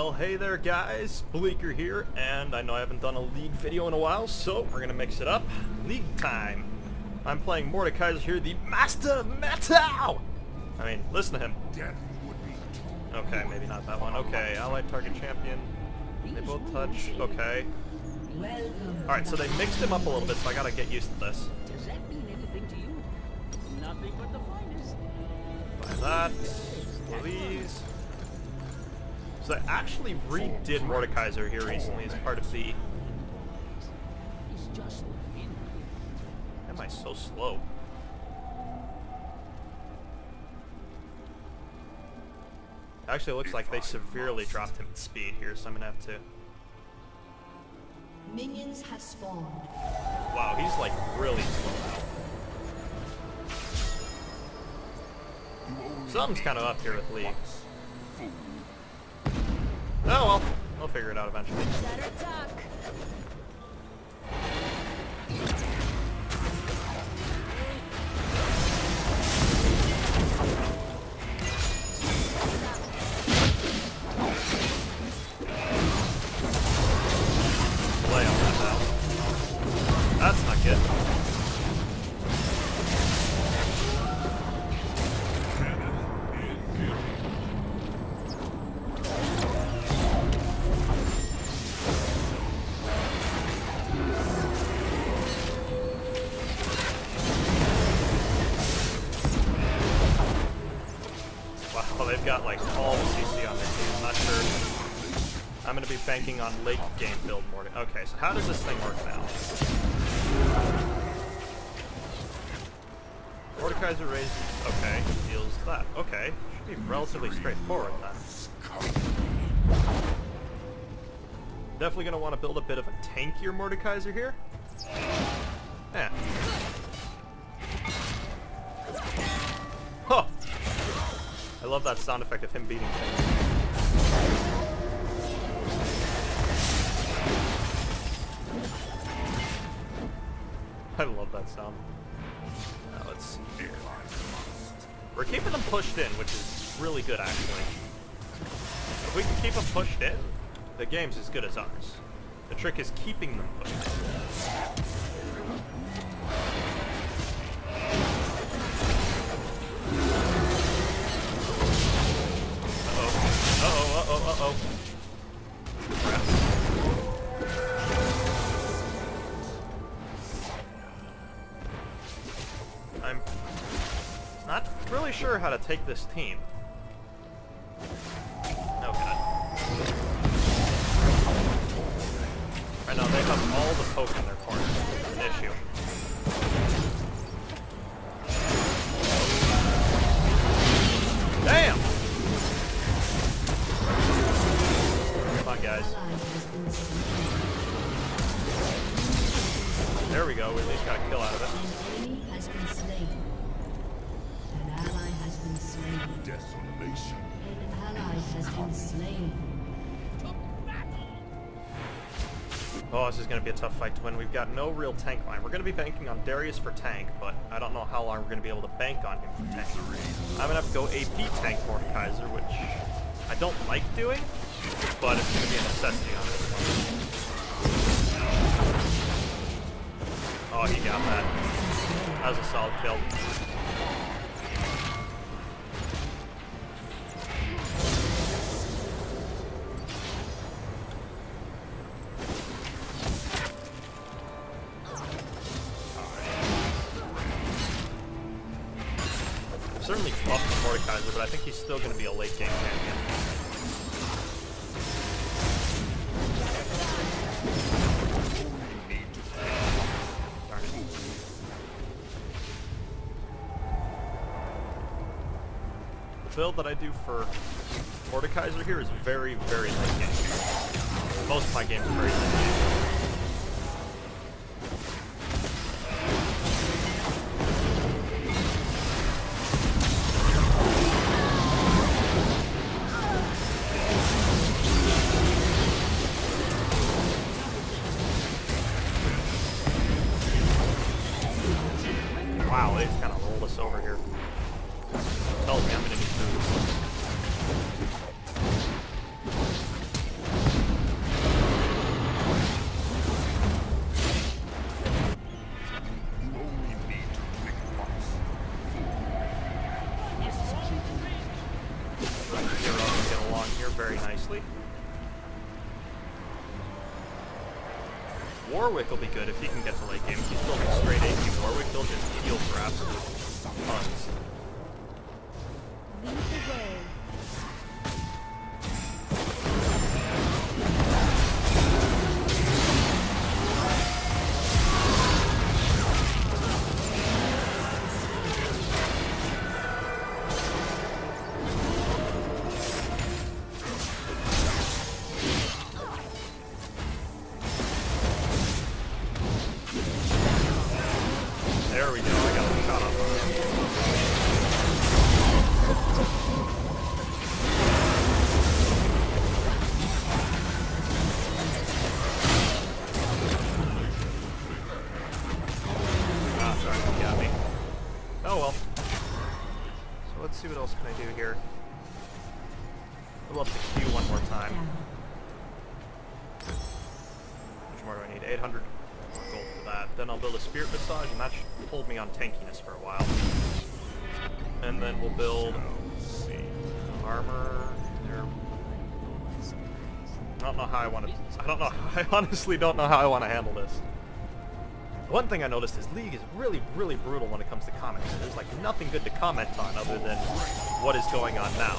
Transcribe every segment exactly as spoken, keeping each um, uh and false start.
Well, hey there guys, Bleaker here, and I know I haven't done a League video in a while, so we're gonna mix it up. League time. I'm playing Mordekaiser here, the Master of Metal! I mean, listen to him. Okay, maybe not that one. Okay, allied target champion. They both touch. Okay. Alright, so they mixed him up a little bit, so I gotta get used to this. Does that mean anything to you? Nothing but the finest. Buy that. Please. So I actually redid Mordekaiser here recently as part of the... It's just in. Am I so slow? Actually, it looks like they severely dropped him in speed here, so I'm gonna have to... Minions have spawned. Wow, he's like really slow now. Something's kind of up here with Lee. Oh well, we'll figure it out eventually. Better duck. Play on that now. That's not good. Wow, they've got like all the C C on their team. I'm not sure. I'm going to be banking on late game build more. Okay, so how does this thing work now? Mordekaiser raises. Okay, deals that. Okay, should be relatively straightforward then. Definitely going to want to build a bit of a tankier Mordekaiser here. Yeah. Huh! I love that sound effect of him beating things. I love that sound. Now let's see here. We're keeping them pushed in, which is really good actually. If we can keep them pushed in, the game's as good as ours. The trick is keeping them pushed in. Uh-oh, uh-oh, uh-oh. I'm not really sure how to take this team. Oh god. Right now they have all the poke in their corner. It's an issue. Damn! Come on, guys. There we go. We at least got a kill out of it. An enemy has been slain. An ally has been slain. Desolation. An ally has been slain. Oh, this is going to be a tough fight to win. We've got no real tank line. We're going to be banking on Darius for tank, but I don't know how long we're going to be able to bank on him for tank. I'm going to have to go A P tank Mordekaiser, which I don't like doing, but it's going to be a necessity on this one. Oh, he got that. That was a solid kill. I've certainly buffed the Mordekaiser, but I think he's still going to be a late game champion. The build that I do for Mordekaiser here is very, very late game. Most of my games are very late game. Wow, they just kind of rolled us over here. Tells me I'm gonna need food. nicely. Warwick will be good if he can get to late game. If he's building straight A P Warwick, he'll just heal for absolute tons. Lead the way. There we go, I got a shot off on him. Ah, sorry, he got me. Oh well. So let's see what else can I do here. I'll up the Q one more time. How much more do I need? eight hundred. Gold for that. Then I'll build a Spirit Massage, and that should hold me on tankiness for a while. And then we'll build armor. There. I don't know how I want to. I don't know. I honestly don't know how I want to handle this. One thing I noticed is League is really, really brutal when it comes to comments. There's like nothing good to comment on other than what is going on now.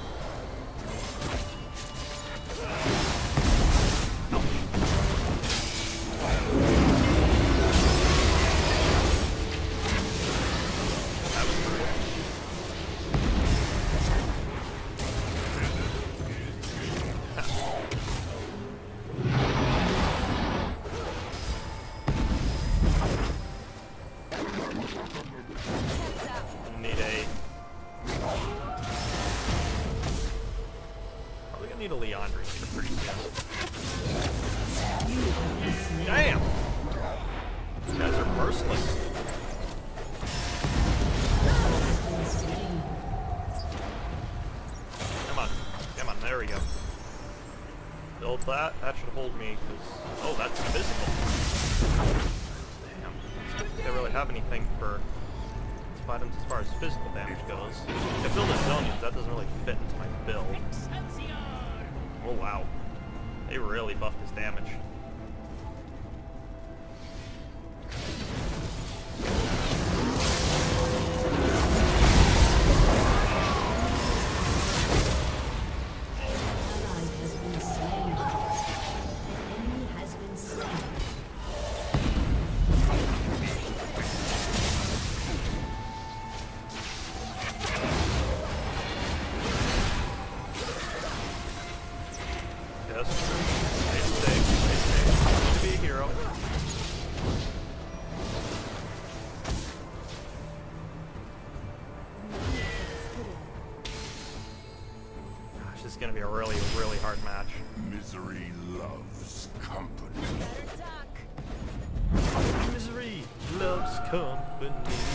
Need a probably gonna need a Leandre here pretty soon. Damn! These guys are merciless. Come on, come on, there we go. Build that, that should hold me, because oh, that's physical. Damn. They don't really have anything for items as far as physical damage goes. If I build a Zonians, that doesn't really fit into my build. Oh wow. They really buffed his damage. Yes. Stay safe, stay safe. To be a hero. Gosh, this is gonna be a really, really hard match. Misery loves company. Misery loves company.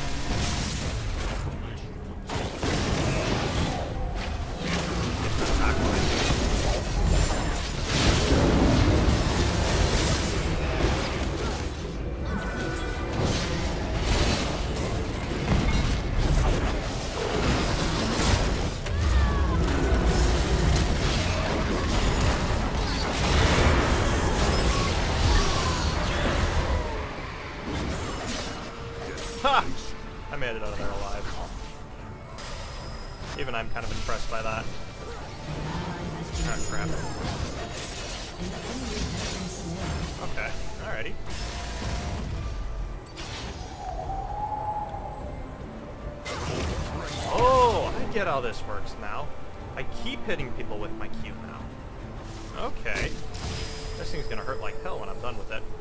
Ha! I made it out of there alive. Even I'm kind of impressed by that. Oh crap. Okay, alrighty. Oh, I get how this works now. I keep hitting people with my Q now. Okay. This thing's gonna hurt like hell when I'm done with it.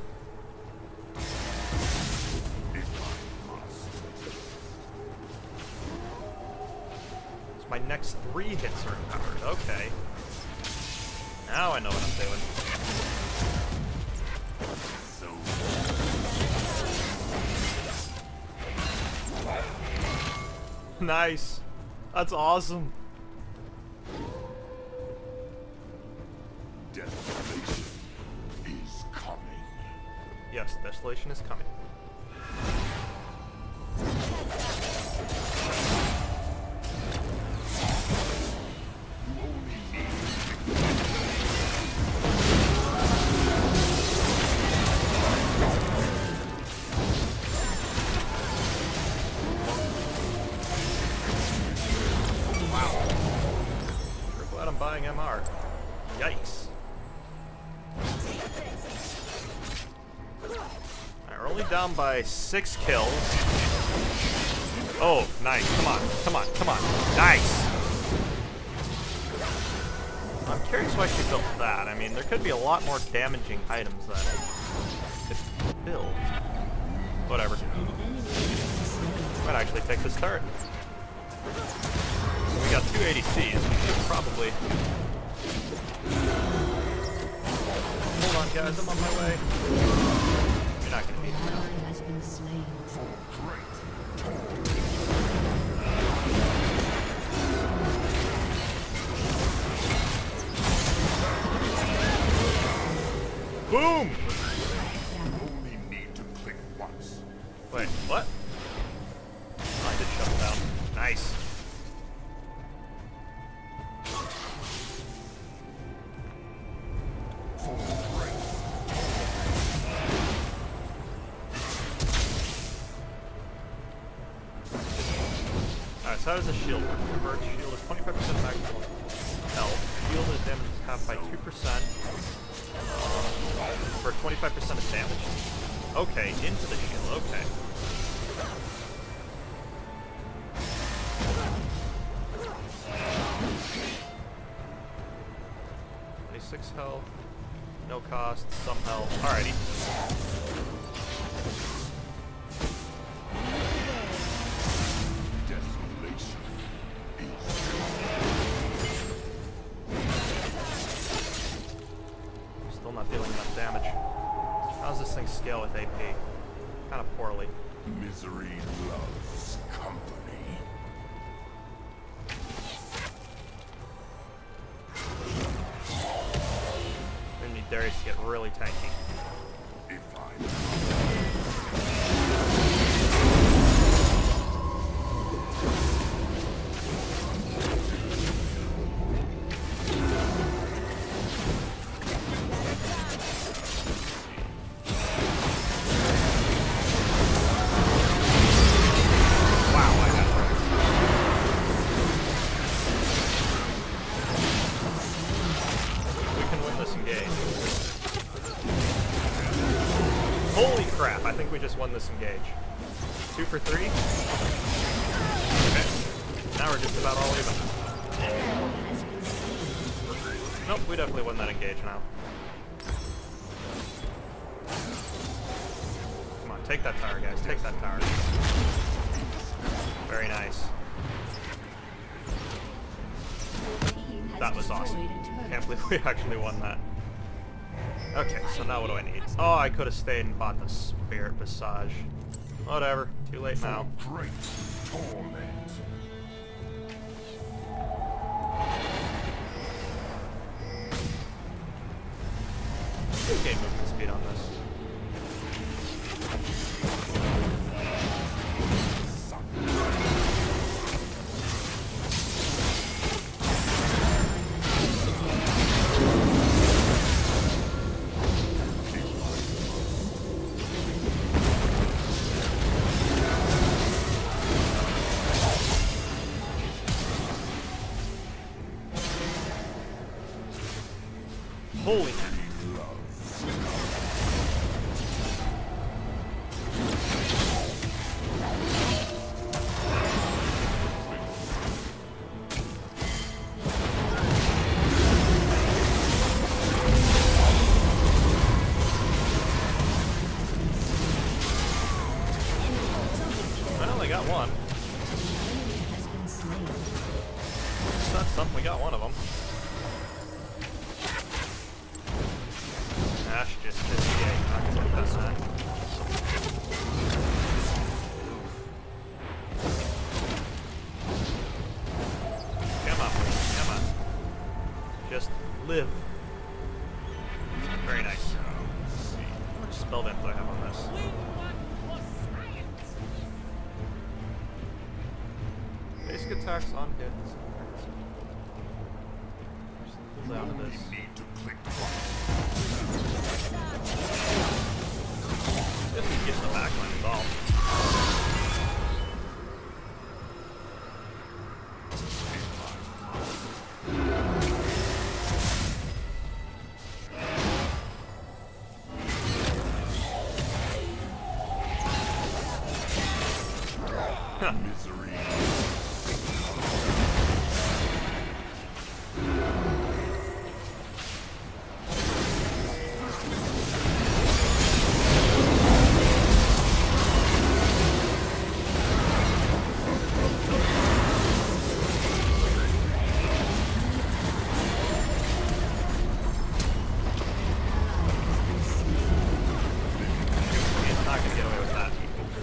My next three hits are empowered. Okay. Now I know what I'm doing. Nice. That's awesome. Desolation is coming. Yes, desolation is coming. You only need buying M R. Yikes. Alright, we're only down by six kills. Oh, nice. Come on, come on, come on. Nice! I'm curious why she built that. I mean, there could be a lot more damaging items that I could build. Whatever. Might actually take this turret. So we got two A D Cs. We should probably... Hold on, guys. I'm on my way. You're not gonna beat me now. Has been slain. Boom! Only need to click once. Wait, what? Oh, I did shut him down. Nice. Alright, so how does the shield work? Convert shield is twenty-five percent maximum health. Shield is damage is half by two percent. For twenty-five percent of damage. Okay, into the shield, okay. twenty-six health, no cost, some health. Alrighty. Desolation Still not dealing enough damage. How does this thing scale with A P? Kind of poorly. Misery loves company. We need Darius to get really tanky. If I Holy crap, I think we just won this engage. Two for three? Okay. Now we're just about all even. Nope, we definitely won that engage now. Come on, take that tower, guys. Take that tower. Very nice. That was awesome. Can't believe we actually won that. Okay, so now what do I need? Oh, I could have stayed and bought the Spirit Visage. Whatever, too late now. great torment. Good game movement speed on this. Holy man. I only got one. That's something, we got one of them. Ash just did the egg, not gonna look at that. Come on, come on. Just live. Very nice. How much spell damage do I have on this? Basic attacks on hits. Pull out of this. Need to click once. Just get the backline is all. misery. He's not gonna get away with that.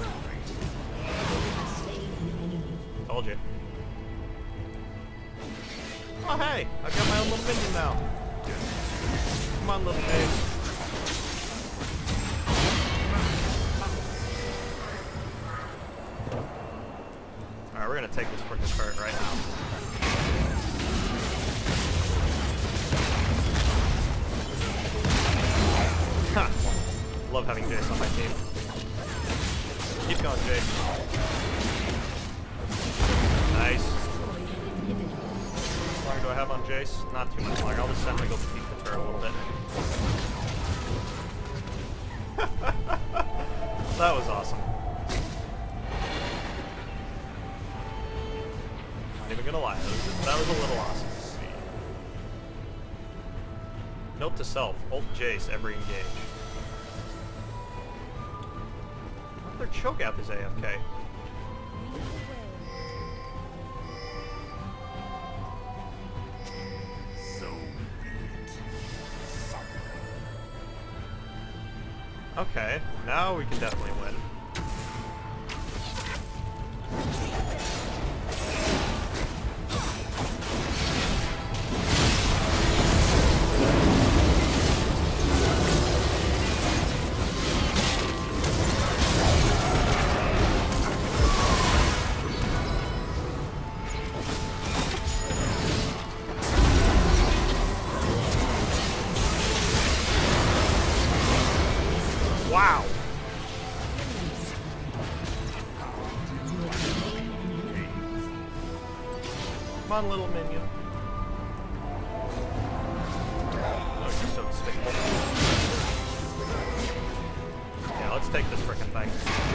Told you. Oh hey, I got my own little minion now. Come on, little babe. Alright, we're gonna take this freaking turret right now. Ha! Love having Jace on my team. Keep going, Jace. Nice. How long do I have on Jace? Not too much longer. I'll just send him to go peek the turret a little bit. That was awesome. Not even gonna lie, that was, that was a little awesome to see. Note to self, ult Jace every engage. Their choke app is A F K. So Okay, now we can definitely win. Wow! Come on, little minion. Oh, you're so despicable. Yeah, let's take this frickin' thing.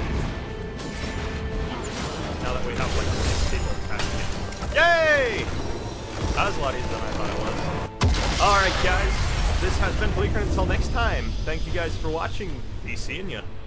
Now that we have like six people attacking it. Yay! That was a lot easier than I thought it was. Alright guys, this has been Bleaker. Until next time, thank you guys for watching. Be seeing ya.